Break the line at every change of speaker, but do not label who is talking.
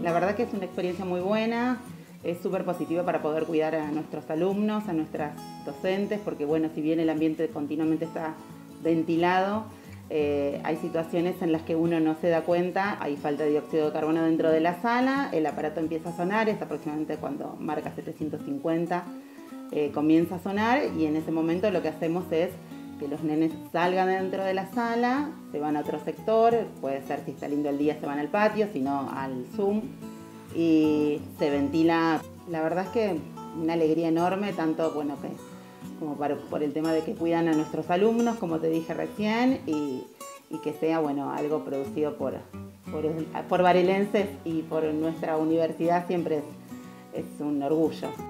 La verdad que es una experiencia muy buena, es súper positiva para poder cuidar a nuestros alumnos, a nuestras docentes, porque bueno, si bien el ambiente continuamente está ventilado, hay situaciones en las que uno no se da cuenta, hay falta de dióxido de carbono dentro de la sala, el aparato empieza a sonar, es aproximadamente cuando marca 750, comienza a sonar y en ese momento lo que hacemos es que los nenes salgan dentro de la sala, se van a otro sector, puede ser si está lindo el día se van al patio, si no al Zoom, y se ventila. La verdad es que una alegría enorme, tanto bueno, como por el tema de que cuidan a nuestros alumnos, como te dije recién, y que sea bueno, algo producido por varelenses y por nuestra universidad siempre es un orgullo.